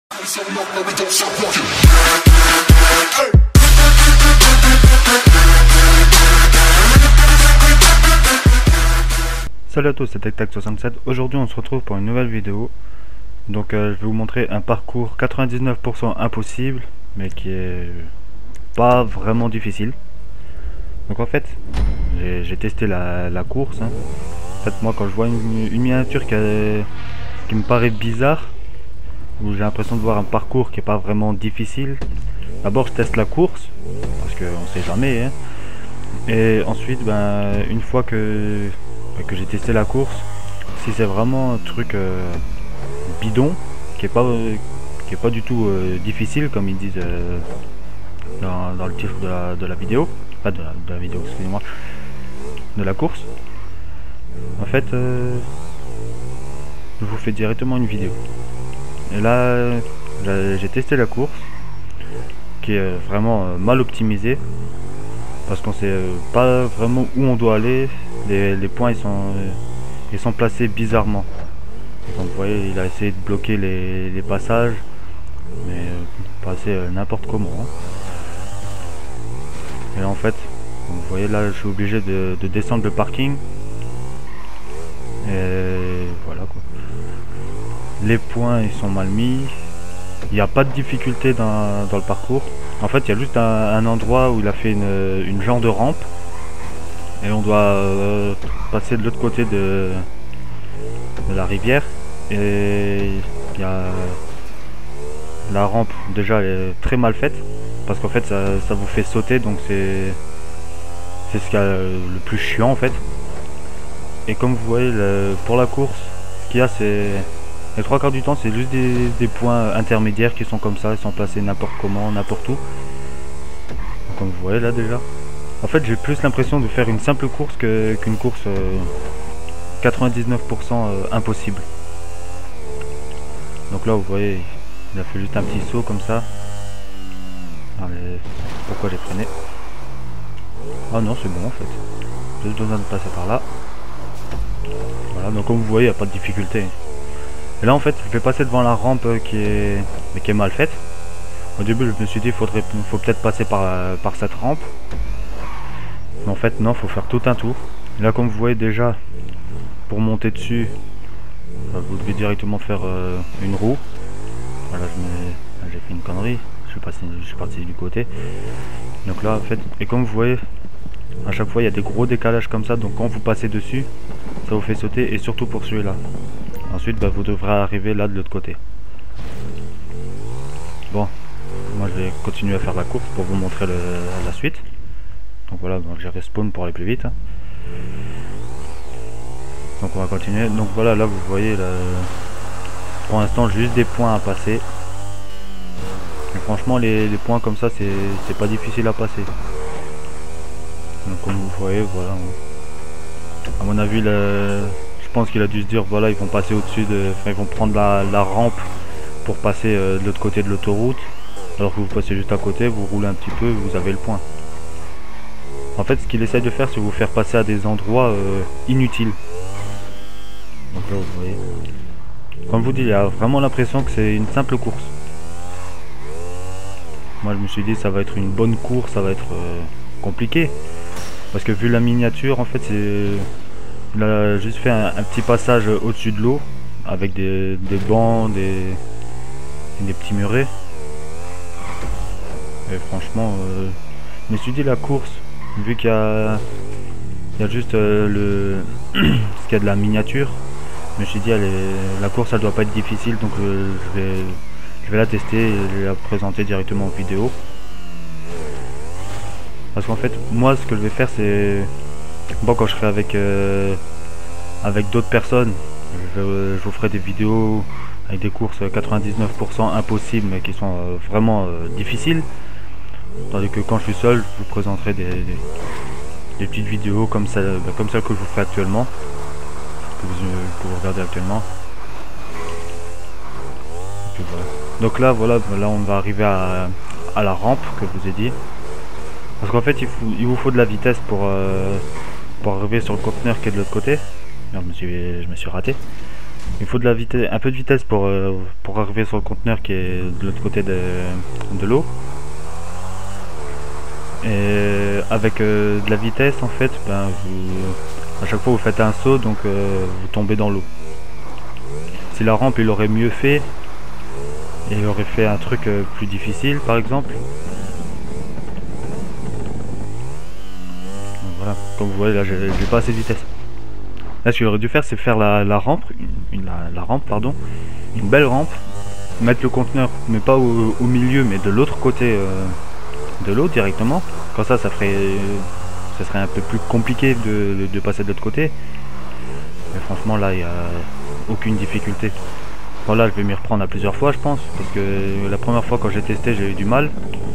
Salut à tous, c'est TechTac67. Aujourd'hui on se retrouve pour une nouvelle vidéo. Donc je vais vous montrer un parcours 99% impossible, mais qui est pas vraiment difficile. Donc en fait, j'ai testé la course. En fait, moi quand je vois une miniature qui me paraît bizarre, où j'ai l'impression de voir un parcours qui est pas vraiment difficile, d'abord je teste la course, parce qu'on sait jamais, hein. Et ensuite, une fois que j'ai testé la course, si c'est vraiment un truc bidon, qui est pas du tout difficile, comme ils disent dans le titre de la vidéo, pas de la vidéo, excusez-moi, de la course, en fait, je vous fais directement une vidéo. Et là, j'ai testé la course, qui est vraiment mal optimisée, parce qu'on sait pas vraiment où on doit aller. Les points ils sont placés bizarrement. Donc vous voyez, il a essayé de bloquer les passages, mais passer n'importe comment, hein. Et là, en fait, vous voyez, là je suis obligé de descendre le parking. Et voilà quoi. Les points ils sont mal mis. Il n'y a pas de difficulté dans le parcours. En fait, il y a juste un endroit où il a fait une genre de rampe. Et on doit passer de l'autre côté de la rivière. Et il y a la rampe, déjà elle est très mal faite, parce qu'en fait ça vous fait sauter, donc c'est ce qu'il y a le plus chiant en fait. Et comme vous voyez, pour la course, ce qu'il y a, c'est les trois quarts du temps c'est juste des points intermédiaires qui sont comme ça, ils sont placés n'importe comment, n'importe où. Donc, comme vous voyez là déjà, en fait j'ai plus l'impression de faire une simple course qu'une course 99% impossible. Donc là vous voyez, il a fait juste un petit saut comme ça. Allez, pourquoi j'ai freiné? Ah non, c'est bon en fait, j'ai juste besoin de passer par là. Voilà, donc comme vous voyez, il n'y a pas de difficulté. Et là en fait je vais passer devant la rampe qui est mal faite. Au début je me suis dit faut peut-être passer par cette rampe, mais en fait non, faut faire tout un tour. Et là comme vous voyez déjà, pour monter dessus, vous devez directement faire une roue. Voilà, j'ai fait une connerie, je suis parti du côté. Donc là en fait, et comme vous voyez, à chaque fois il y a des gros décalages comme ça, donc quand vous passez dessus ça vous fait sauter, et surtout pour celui-là. Ensuite vous devrez arriver là de l'autre côté. Bon, moi je vais continuer à faire la course pour vous montrer la suite. Donc voilà, donc j'ai respawn pour aller plus vite, hein. Donc on va continuer. Donc voilà, là vous voyez là, pour l'instant juste des points à passer. Et franchement les points comme ça c'est pas difficile à passer. Donc comme vous voyez, voilà, à mon avis je pense qu'il a dû se dire voilà, ils vont passer au-dessus ils vont prendre la rampe pour passer de l'autre côté de l'autoroute, alors que vous passez juste à côté, vous roulez un petit peu, vous avez le point. En fait ce qu'il essaye de faire, c'est vous faire passer à des endroits inutiles. Donc là vous voyez, comme je vous dis, il y a vraiment l'impression que c'est une simple course. Moi je me suis dit ça va être une bonne course, ça va être compliqué, parce que vu la miniature en fait il a juste fait un petit passage au-dessus de l'eau avec des bancs, des petits murets. Et franchement je me suis dit la course, vu qu'il y a juste ce qu'il y a de la miniature, je me suis dit allez, la course elle doit pas être difficile, donc je vais la tester et la présenter directement en vidéo. Parce qu'en fait moi ce que je vais faire, c'est bon, quand je serai avec d'autres personnes, je vous ferai des vidéos avec des courses 99% impossibles, mais qui sont vraiment difficiles. Tandis que quand je suis seul, je vous présenterai des petites vidéos comme celle que je vous ferai actuellement, que vous regardez actuellement. Et puis voilà. Donc là on va arriver à la rampe que je vous ai dit. Parce qu'en fait il vous faut de la vitesse pour arriver sur le conteneur qui est de l'autre côté. Merde, je me suis raté. Il faut de la vitesse, un peu de vitesse pour arriver sur le conteneur qui est de l'autre côté de l'eau. Et avec de la vitesse en fait, ben, à chaque fois vous faites un saut, donc vous tombez dans l'eau. Si la rampe il aurait mieux fait, et il aurait fait un truc plus difficile par exemple. Donc voilà, comme vous voyez là j'ai pas assez de vitesse. Là ce qu'il aurait dû faire c'est faire la rampe, la rampe pardon, une belle rampe, mettre le conteneur mais pas au milieu mais de l'autre côté de l'eau directement. Comme ça ça serait un peu plus compliqué de passer de l'autre côté. Mais franchement là il n'y a aucune difficulté. Bon là je vais m'y reprendre à plusieurs fois je pense, parce que la première fois quand j'ai testé j'ai eu du mal.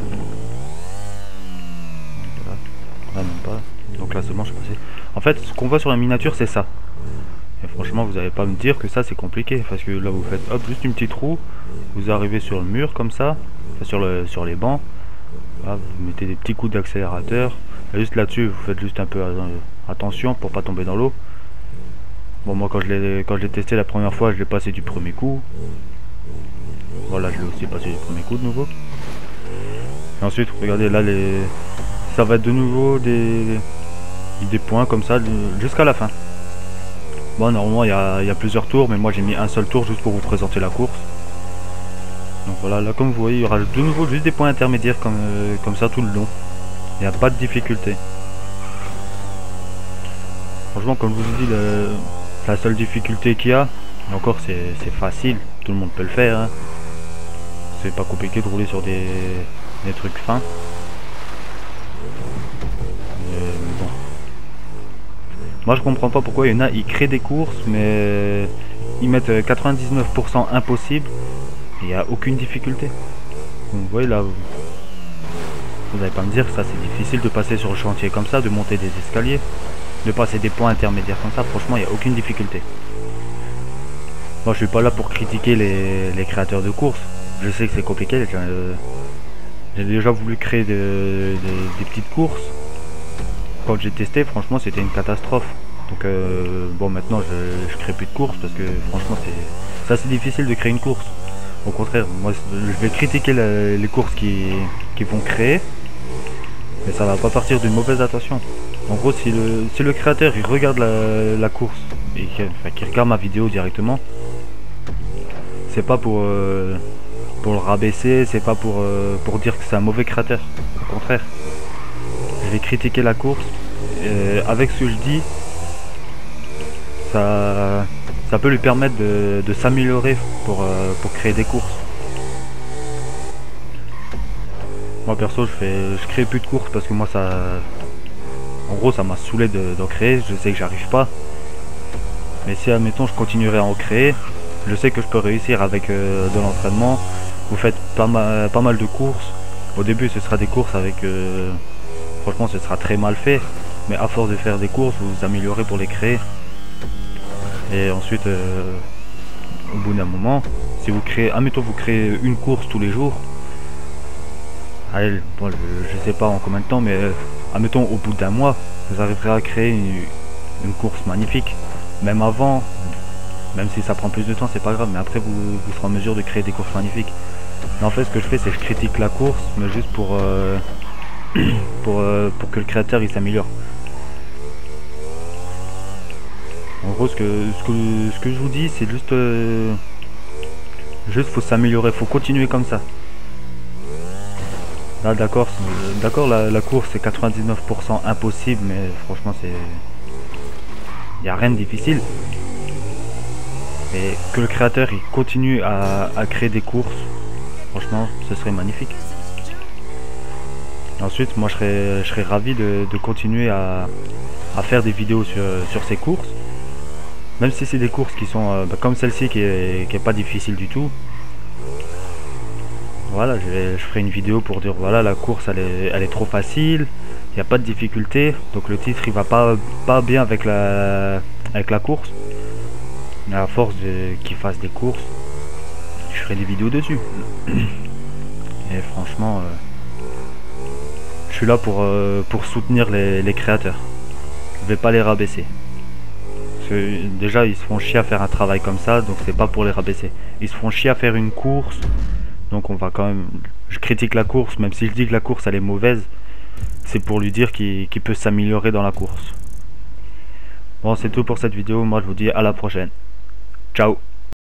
Là même pas. Donc là c'est bon je suis passé. En fait ce qu'on voit sur la miniature c'est ça. Et franchement vous n'allez pas me dire que ça c'est compliqué, parce que là vous faites hop juste une petite roue, vous arrivez sur le mur comme ça, enfin, sur les bancs. Là, vous mettez des petits coups d'accélérateur. Juste là-dessus vous faites juste un peu attention pour pas tomber dans l'eau. Bon moi quand je l'ai testé la première fois je l'ai passé du premier coup. Voilà je l'ai aussi passé du premier coup de nouveau. Et ensuite regardez là ça va être de nouveau des points comme ça jusqu'à la fin. Bon normalement il y a plusieurs tours, mais moi j'ai mis un seul tour juste pour vous présenter la course. Donc voilà, là comme vous voyez il y aura de nouveau juste des points intermédiaires comme ça tout le long. Il n'y a pas de difficulté. Franchement comme je vous dis la seule difficulté qu'il y a, et encore c'est facile, tout le monde peut le faire, hein. C'est pas compliqué de rouler sur des trucs fins. Mais bon. Moi je comprends pas pourquoi il y en a, ils créent des courses mais ils mettent 99% impossible et il n'y a aucune difficulté. Comme vous voyez là, vous n'allez pas me dire que ça c'est difficile de passer sur le chantier comme ça, de monter des escaliers, de passer des points intermédiaires comme ça, franchement il n'y a aucune difficulté. Moi je suis pas là pour critiquer les créateurs de courses, je sais que c'est compliqué, j'ai déjà voulu créer des petites courses. Quand j'ai testé franchement c'était une catastrophe. Donc bon maintenant je crée plus de courses parce que franchement c'est difficile de créer une course. Au contraire, moi je vais critiquer les courses qui vont créer, mais ça va pas partir d'une mauvaise intention. En gros si le créateur il regarde la course et qu'il regarde ma vidéo directement, c'est pas pour le rabaisser, c'est pas pour dire que c'est un mauvais créateur. Au contraire, je vais critiquer la course avec ce que je dis, ça peut lui permettre de s'améliorer pour créer des courses. Moi perso je crée plus de courses parce que moi en gros ça m'a saoulé d'en créer, je sais que j'arrive pas. Mais si admettons je continuerai à en créer, je sais que je peux réussir avec de l'entraînement. Vous faites pas mal de courses. Au début ce sera des courses avec franchement ce sera très mal fait, mais à force de faire des courses vous vous améliorez pour les créer. Et ensuite au bout d'un moment, si vous créez, admettons vous créez une course tous les jours, allez, bon, je sais pas en combien de temps, mais admettons au bout d'un mois vous arriverez à créer une course magnifique. Même avant, même si ça prend plus de temps c'est pas grave, mais après vous serez en mesure de créer des courses magnifiques. Mais en fait ce que je fais c'est que je critique la course, mais juste pour que le créateur il s'améliore. En gros ce que je vous dis c'est juste faut s'améliorer, faut continuer comme ça. Là d'accord la course c'est 99% impossible, mais franchement il n'y a rien de difficile. Et que le créateur il continue à créer des courses, franchement ce serait magnifique. Ensuite moi je serais ravi de continuer à faire des vidéos sur ces courses. Même si c'est des courses qui sont comme celle-ci qui est pas difficile du tout. Voilà, je ferai une vidéo pour dire voilà la course elle est trop facile, il n'y a pas de difficulté, donc le titre il va pas bien avec la course. Mais à force qu'il fasse des courses, je ferai des vidéos dessus. Et franchement je suis là pour soutenir les créateurs. Je vais pas les rabaisser. Parce que déjà ils se font chier à faire un travail comme ça, donc c'est pas pour les rabaisser. Ils se font chier à faire une course, donc on va quand même... Je critique la course, même si je dis que la course elle est mauvaise, c'est pour lui dire qu'il peut s'améliorer dans la course. Bon, c'est tout pour cette vidéo, moi je vous dis à la prochaine. Ciao.